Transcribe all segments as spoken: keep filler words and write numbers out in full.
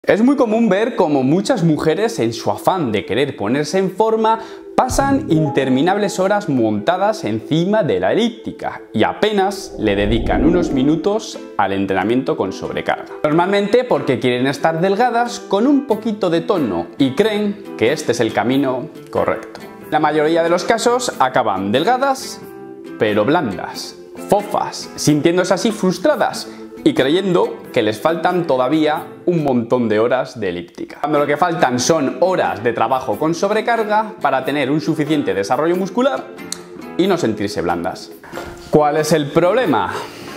Es muy común ver cómo muchas mujeres, en su afán de querer ponerse en forma, pasan interminables horas montadas encima de la elíptica y apenas le dedican unos minutos al entrenamiento con sobrecarga. Normalmente porque quieren estar delgadas con un poquito de tono y creen que este es el camino correcto. La mayoría de los casos acaban delgadas, pero blandas, fofas, sintiéndose así frustradas y creyendo que les faltan todavía un montón de horas de elíptica. Cuando lo que faltan son horas de trabajo con sobrecarga para tener un suficiente desarrollo muscular y no sentirse blandas. ¿Cuál es el problema?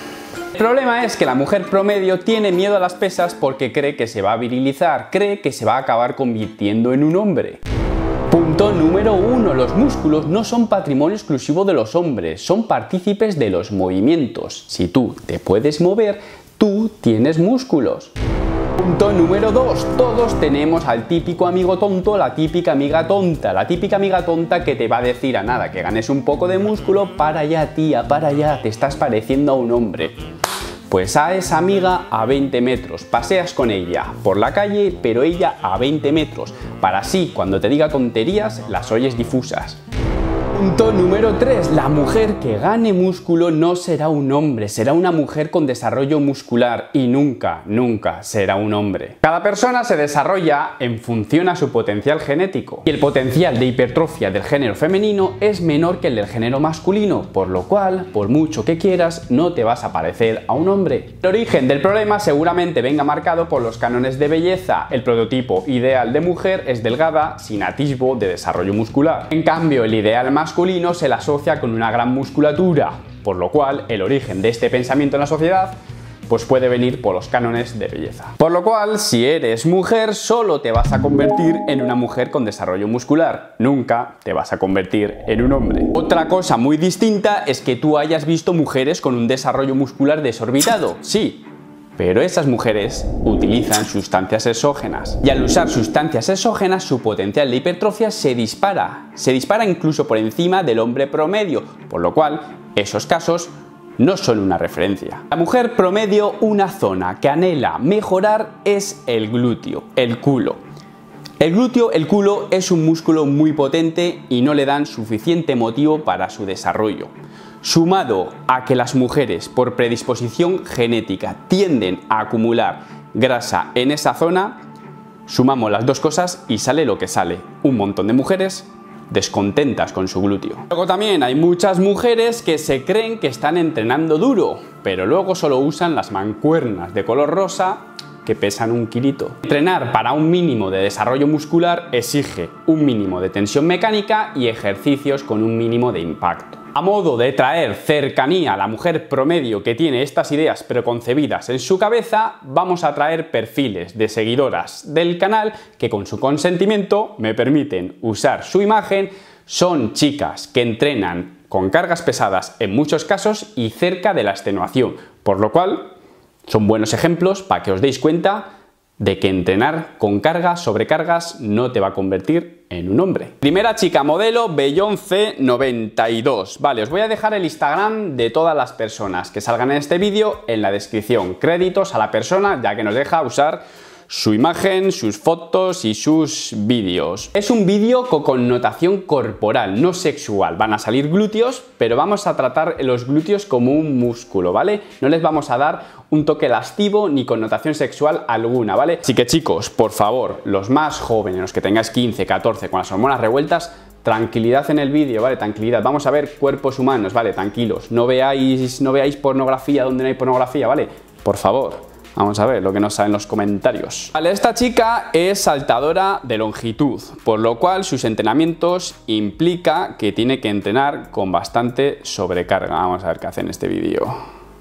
El problema es que la mujer promedio tiene miedo a las pesas porque cree que se va a virilizar, cree que se va a acabar convirtiendo en un hombre. Punto número uno. Los músculos no son patrimonio exclusivo de los hombres, son partícipes de los movimientos. Si tú te puedes mover, tú tienes músculos. Punto número dos. Todos tenemos al típico amigo tonto, la típica amiga tonta, la típica amiga tonta que te va a decir a nada, que ganes un poco de músculo, para allá tía, para allá, te estás pareciendo a un hombre. Pues a esa amiga a veinte metros, paseas con ella por la calle, pero ella a veinte metros, para así cuando te diga tonterías las oyes difusas. Punto número tres. La mujer que gane músculo no será un hombre, será una mujer con desarrollo muscular y nunca, nunca será un hombre. Cada persona se desarrolla en función a su potencial genético y el potencial de hipertrofia del género femenino es menor que el del género masculino, por lo cual, por mucho que quieras, no te vas a parecer a un hombre. El origen del problema seguramente venga marcado por los cánones de belleza. El prototipo ideal de mujer es delgada, sin atisbo de desarrollo muscular. En cambio, el ideal masculino masculino se le asocia con una gran musculatura, por lo cual el origen de este pensamiento en la sociedad pues puede venir por los cánones de belleza. Por lo cual, si eres mujer, solo te vas a convertir en una mujer con desarrollo muscular, nunca te vas a convertir en un hombre. Otra cosa muy distinta es que tú hayas visto mujeres con un desarrollo muscular desorbitado, sí, pero esas mujeres utilizan sustancias exógenas y al usar sustancias exógenas su potencial de hipertrofia se dispara, se dispara incluso por encima del hombre promedio, por lo cual esos casos no son una referencia. La mujer promedio, una zona que anhela mejorar es el glúteo, el culo. El glúteo, el culo, es un músculo muy potente y no le dan suficiente motivo para su desarrollo. Sumado a que las mujeres por predisposición genética tienden a acumular grasa en esa zona, sumamos las dos cosas y sale lo que sale, un montón de mujeres descontentas con su glúteo. Luego también hay muchas mujeres que se creen que están entrenando duro, pero luego solo usan las mancuernas de color rosa que pesan un kilito. Entrenar para un mínimo de desarrollo muscular exige un mínimo de tensión mecánica y ejercicios con un mínimo de impacto. A modo de traer cercanía a la mujer promedio que tiene estas ideas preconcebidas en su cabeza, vamos a traer perfiles de seguidoras del canal que con su consentimiento me permiten usar su imagen. Son chicas que entrenan con cargas pesadas en muchos casos y cerca de la extenuación, por lo cual son buenos ejemplos para que os deis cuenta de que entrenar con cargas, sobrecargas, no te va a convertir en un hombre. Primera chica modelo, Beyoncé noventa y dos. Vale, os voy a dejar el Instagram de todas las personas que salgan en este vídeo en la descripción. Créditos a la persona, ya que nos deja usar su imagen, sus fotos y sus vídeos. Es un vídeo con connotación corporal, no sexual. Van a salir glúteos, pero vamos a tratar los glúteos como un músculo, ¿vale? No les vamos a dar un toque lascivo ni connotación sexual alguna, ¿vale? Así que chicos, por favor, los más jóvenes, los que tengáis quince, catorce, con las hormonas revueltas, tranquilidad en el vídeo, ¿vale? Tranquilidad. Vamos a ver cuerpos humanos, ¿vale? Tranquilos. No veáis, no veáis pornografía donde no hay pornografía, ¿vale? Por favor. Vamos a ver lo que nos sale en los comentarios. Vale, esta chica es saltadora de longitud, por lo cual sus entrenamientos implica que tiene que entrenar con bastante sobrecarga. Vamos a ver qué hace en este vídeo.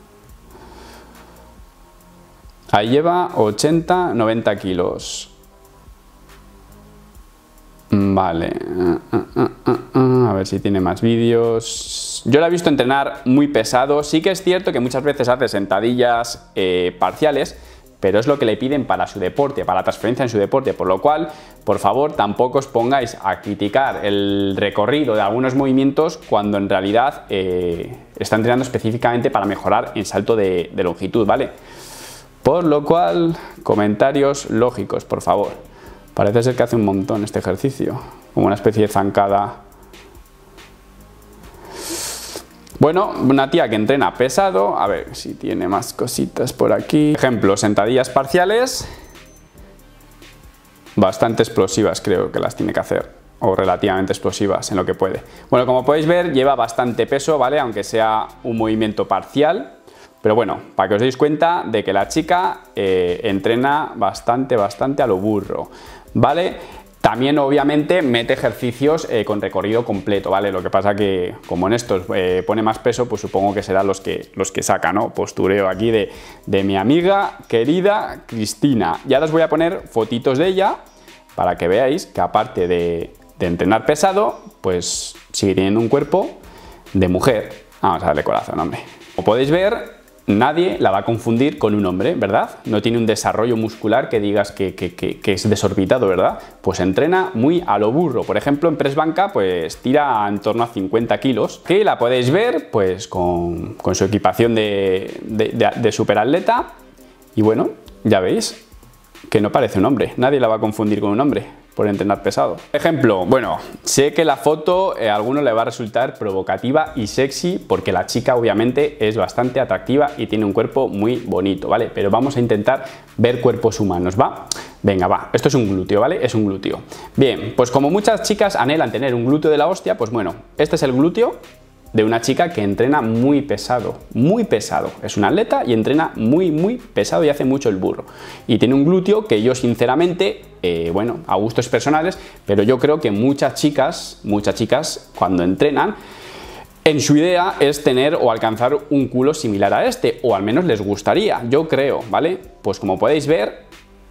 Ahí lleva ochenta, noventa kilos. Vale. A ver si tiene más vídeos. Yo la he visto entrenar muy pesado. Sí que es cierto que muchas veces hace sentadillas eh, parciales, pero es lo que le piden para su deporte, para la transferencia en su deporte, por lo cual, por favor, tampoco os pongáis a criticar el recorrido de algunos movimientos cuando en realidad eh, está entrenando específicamente para mejorar en salto de, de longitud, ¿vale? Por lo cual, comentarios lógicos, por favor. Parece ser que hace un montón este ejercicio, como una especie de zancada. Bueno, una tía que entrena pesado, a ver si tiene más cositas por aquí. Ejemplo, sentadillas parciales, bastante explosivas creo que las tiene que hacer, o relativamente explosivas en lo que puede. Bueno, como podéis ver, lleva bastante peso, ¿vale? Aunque sea un movimiento parcial. Pero bueno, para que os deis cuenta de que la chica eh, entrena bastante, bastante a lo burro, ¿vale? También obviamente mete ejercicios eh, con recorrido completo, ¿vale? Lo que pasa que como en estos eh, pone más peso, pues supongo que serán los que, los que saca, ¿no? Postureo aquí de, de mi amiga querida Cristina. Ya os voy a poner fotitos de ella para que veáis que aparte de, de entrenar pesado, pues sigue teniendo un cuerpo de mujer. Vamos a darle corazón, hombre. Como podéis ver, nadie la va a confundir con un hombre, ¿verdad? No tiene un desarrollo muscular que digas que, que, que, que es desorbitado, ¿verdad? Pues entrena muy a lo burro. Por ejemplo, en press banca, pues tira en torno a cincuenta kilos. Que la podéis ver, pues con, con su equipación de, de, de, de superatleta. Y bueno, ya veis que no parece un hombre. Nadie la va a confundir con un hombre por entrenar pesado. Ejemplo, bueno, sé que la foto eh, a alguno le va a resultar provocativa y sexy porque la chica obviamente es bastante atractiva y tiene un cuerpo muy bonito, ¿vale? Pero vamos a intentar ver cuerpos humanos, ¿va? Venga, va, esto es un glúteo, ¿vale? Es un glúteo. Bien, pues como muchas chicas anhelan tener un glúteo de la hostia, pues bueno, este es el glúteo de una chica que entrena muy pesado, muy pesado. Es una atleta y entrena muy, muy pesado y hace mucho el burro. Y tiene un glúteo que yo sinceramente, eh, bueno, a gustos personales, pero yo creo que muchas chicas, muchas chicas cuando entrenan, en su idea es tener o alcanzar un culo similar a este, o al menos les gustaría, yo creo, ¿vale? Pues como podéis ver,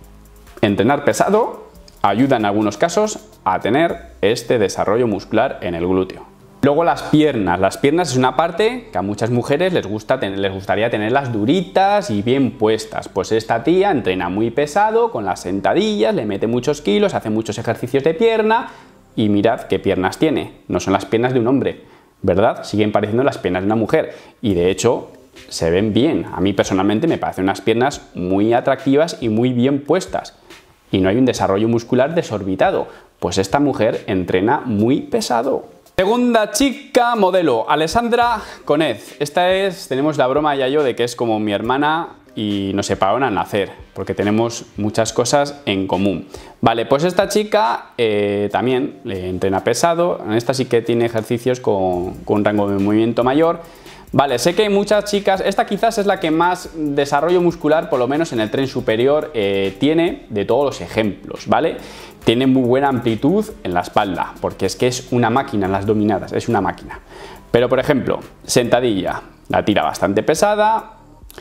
entrenar pesado ayuda en algunos casos a tener este desarrollo muscular en el glúteo. Luego las piernas. Las piernas es una parte que a muchas mujeres les, gusta tener, les gustaría tenerlas duritas y bien puestas. Pues esta tía entrena muy pesado con las sentadillas, le mete muchos kilos, hace muchos ejercicios de pierna y mirad qué piernas tiene. No son las piernas de un hombre, ¿verdad? Siguen pareciendo las piernas de una mujer y de hecho se ven bien. A mí personalmente me parecen unas piernas muy atractivas y muy bien puestas. Y no hay un desarrollo muscular desorbitado. Pues esta mujer entrena muy pesado. Segunda chica modelo, Alessandra Conez. Esta es, tenemos la broma ya yo de que es como mi hermana y nos separaron al nacer, porque tenemos muchas cosas en común. Vale, pues esta chica eh, también eh, entrena pesado, en esta sí que tiene ejercicios con, con un rango de movimiento mayor. Vale, sé que hay muchas chicas, esta quizás es la que más desarrollo muscular, por lo menos en el tren superior, eh, tiene de todos los ejemplos, ¿vale? Tiene muy buena amplitud en la espalda, porque es que es una máquina en las dominadas, es una máquina. Pero por ejemplo, sentadilla, la tira bastante pesada,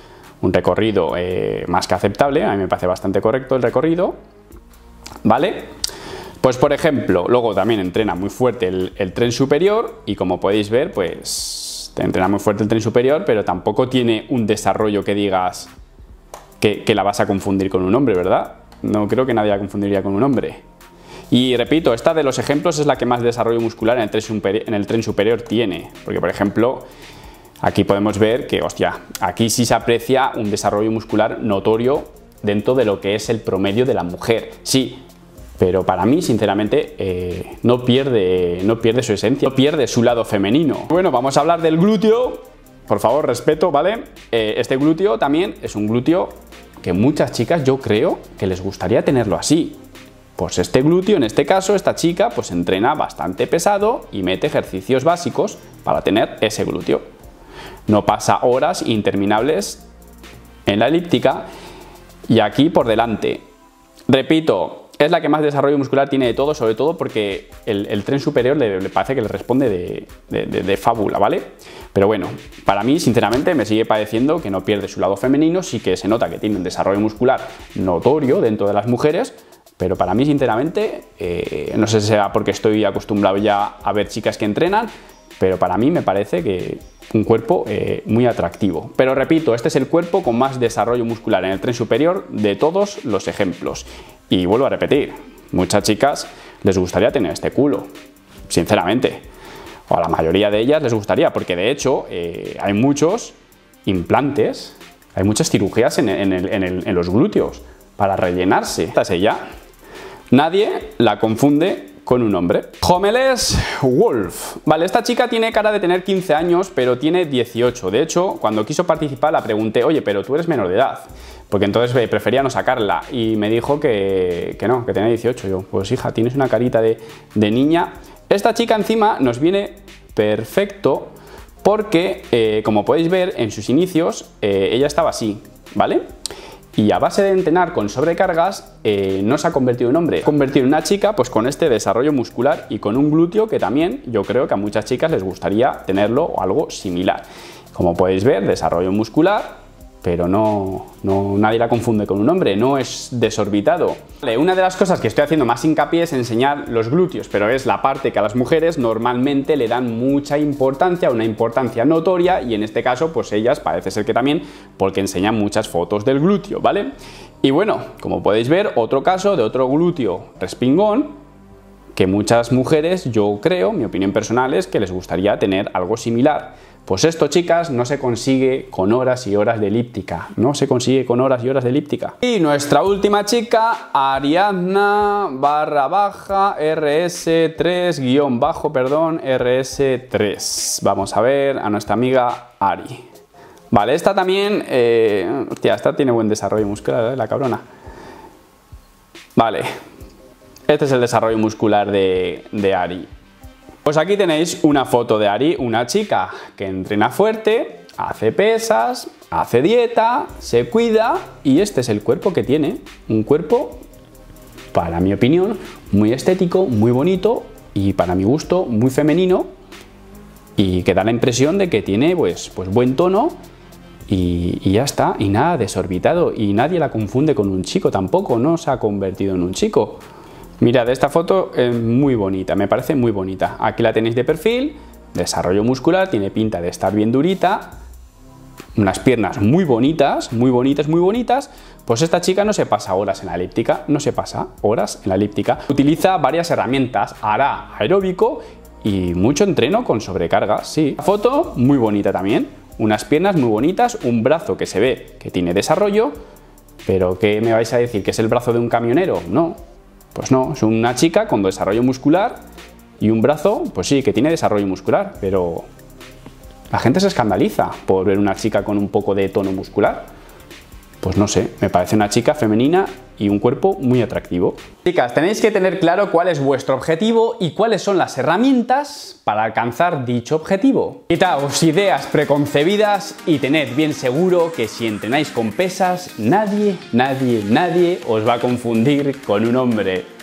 un recorrido eh, más que aceptable, a mí me parece bastante correcto el recorrido, ¿vale? Pues por ejemplo, luego también entrena muy fuerte el, el tren superior y como podéis ver, pues entrena muy fuerte el tren superior, pero tampoco tiene un desarrollo que digas que, que la vas a confundir con un hombre, ¿verdad? No creo que nadie la confundiría con un hombre. Y repito, esta de los ejemplos es la que más desarrollo muscular en el tren superior, en el tren superior tiene, porque por ejemplo, aquí podemos ver que, hostia, aquí sí se aprecia un desarrollo muscular notorio dentro de lo que es el promedio de la mujer, sí, pero para mí, sinceramente, eh, no, pierde, no pierde su esencia, no pierde su lado femenino. Bueno, vamos a hablar del glúteo, por favor, respeto, ¿vale? Eh, este glúteo también es un glúteo que muchas chicas yo creo que les gustaría tenerlo así. Pues este glúteo, en este caso, esta chica pues entrena bastante pesado y mete ejercicios básicos para tener ese glúteo. No pasa horas interminables en la elíptica y aquí por delante. Repito, es la que más desarrollo muscular tiene de todo, sobre todo porque el, el tren superior le, le parece que le responde de, de, de, de fábula, ¿vale? Pero bueno, para mí, sinceramente, me sigue pareciendo que no pierde su lado femenino, sí que se nota que tiene un desarrollo muscular notorio dentro de las mujeres, pero para mí, sinceramente, eh, no sé si será porque estoy acostumbrado ya a ver chicas que entrenan, pero para mí me parece que un cuerpo eh, muy atractivo. Pero repito, este es el cuerpo con más desarrollo muscular en el tren superior de todos los ejemplos. Y vuelvo a repetir, muchas chicas les gustaría tener este culo, sinceramente. O a la mayoría de ellas les gustaría, porque de hecho eh, hay muchos implantes Hay muchas cirugías en, en, el, en, el, en los glúteos para rellenarse. Esta es ella. Nadie la confunde con un hombre. Homeles Wolf. Vale, esta chica tiene cara de tener quince años, pero tiene dieciocho. De hecho, cuando quiso participar la pregunté, oye, pero tú eres menor de edad. Porque entonces eh, prefería no sacarla. Y me dijo que, que no, que tenía dieciocho. Yo, pues hija, tienes una carita de, de niña. Esta chica encima nos viene perfecto porque, eh, como podéis ver, en sus inicios eh, ella estaba así, ¿vale? Y a base de entrenar con sobrecargas eh, no se ha convertido en hombre. Se ha convertido en una chica pues con este desarrollo muscular y con un glúteo que también yo creo que a muchas chicas les gustaría tenerlo o algo similar. Como podéis ver, desarrollo muscular, pero no, no, nadie la confunde con un hombre, no es desorbitado. Vale, una de las cosas que estoy haciendo más hincapié es enseñar los glúteos, pero es la parte que a las mujeres normalmente le dan mucha importancia, una importancia notoria, y en este caso pues ellas parece ser que también, porque enseñan muchas fotos del glúteo, ¿vale? Y bueno, como podéis ver, otro caso de otro glúteo respingón, que muchas mujeres, yo creo, mi opinión personal es que les gustaría tener algo similar. Pues esto, chicas, no se consigue con horas y horas de elíptica, no se consigue con horas y horas de elíptica. Y nuestra última chica, Ariadna barra baja R S tres guión bajo, perdón, R S tres. Vamos a ver a nuestra amiga Ari. Vale, esta también, eh, hostia, esta tiene buen desarrollo muscular, ¿eh? La cabrona. Vale, este es el desarrollo muscular de, de Ari. Pues aquí tenéis una foto de Ari, una chica que entrena fuerte, hace pesas, hace dieta, se cuida y este es el cuerpo que tiene. Un cuerpo, para mi opinión, muy estético, muy bonito y para mi gusto muy femenino y que da la impresión de que tiene pues, pues buen tono y, y ya está, y nada desorbitado y nadie la confunde con un chico tampoco, no se ha convertido en un chico. Mirad, esta foto es muy bonita, me parece muy bonita. Aquí la tenéis de perfil, desarrollo muscular, tiene pinta de estar bien durita, unas piernas muy bonitas, muy bonitas, muy bonitas. Pues esta chica no se pasa horas en la elíptica, no se pasa horas en la elíptica. Utiliza varias herramientas, hará aeróbico y mucho entreno con sobrecarga, sí. La foto muy bonita también, unas piernas muy bonitas, un brazo que se ve que tiene desarrollo, pero ¿qué me vais a decir? ¿Que es el brazo de un camionero? No. Pues no, es una chica con desarrollo muscular y un brazo, pues sí, que tiene desarrollo muscular, pero la gente se escandaliza por ver una chica con un poco de tono muscular. Pues no sé, me parece una chica femenina y un cuerpo muy atractivo. Chicas, tenéis que tener claro cuál es vuestro objetivo y cuáles son las herramientas para alcanzar dicho objetivo. Quitaos ideas preconcebidas y tened bien seguro que si entrenáis con pesas, nadie, nadie, nadie os va a confundir con un hombre.